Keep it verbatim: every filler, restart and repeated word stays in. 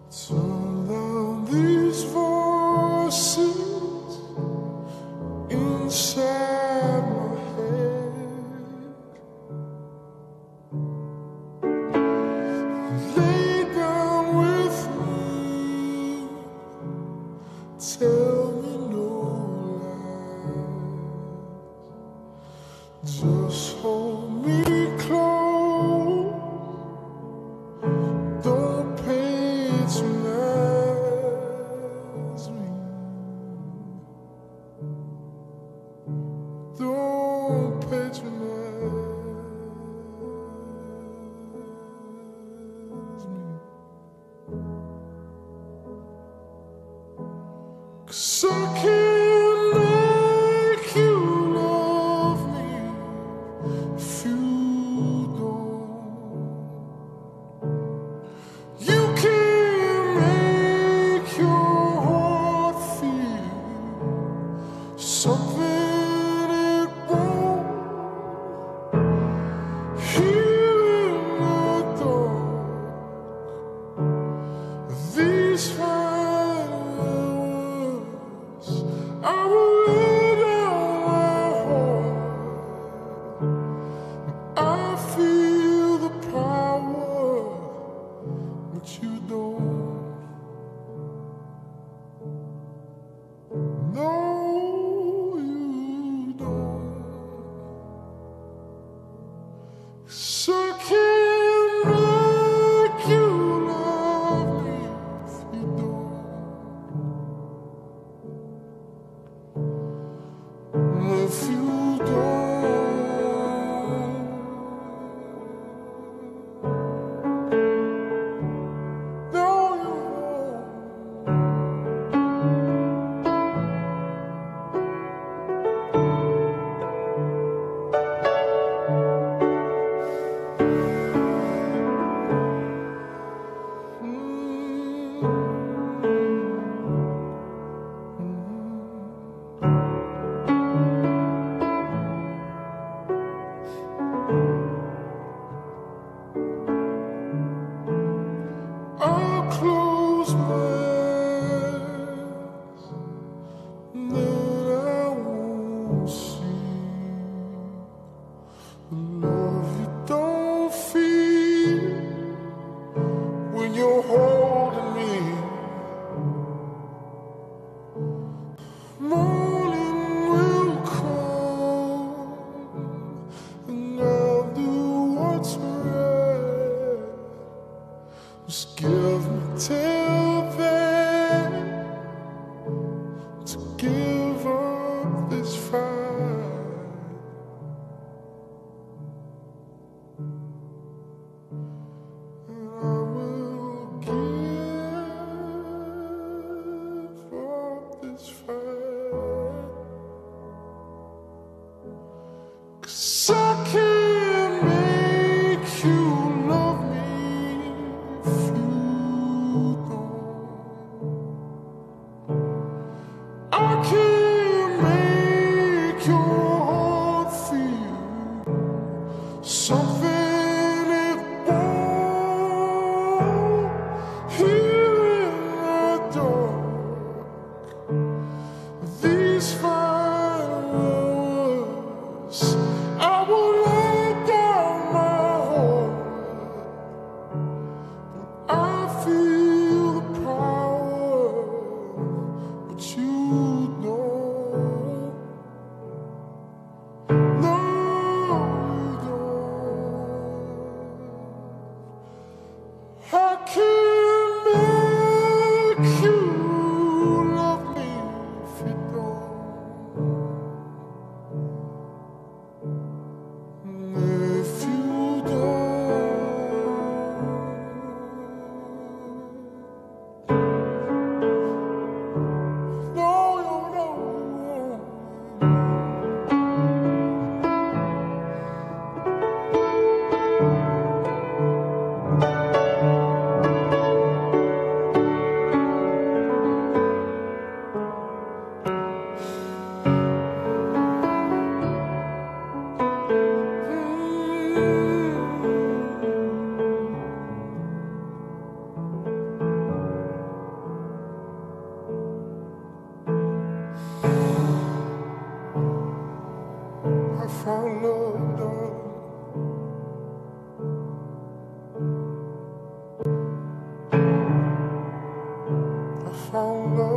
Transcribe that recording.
Turn down these voices inside my head. Lay down with me, tell me no lies. Just hold me close, don't patronize me, don't patronize me. 'Cause I can't make you love me if you don't. You can't make your heart feel something it won't. Here in the dark, these final words I will lay down my heart. I feel the power, but you don't. No, you don't. 'Cause I can't make you love me if you don't. If you don't. No, you won't. I'll close my eyes, and then I won't see the love you don't feel when you're holding me. Morning will come, and I'll do what's right. Just give me till then to give up this fight. And I will give up this fight. 'Cause I can't make you love me if you don't. found love.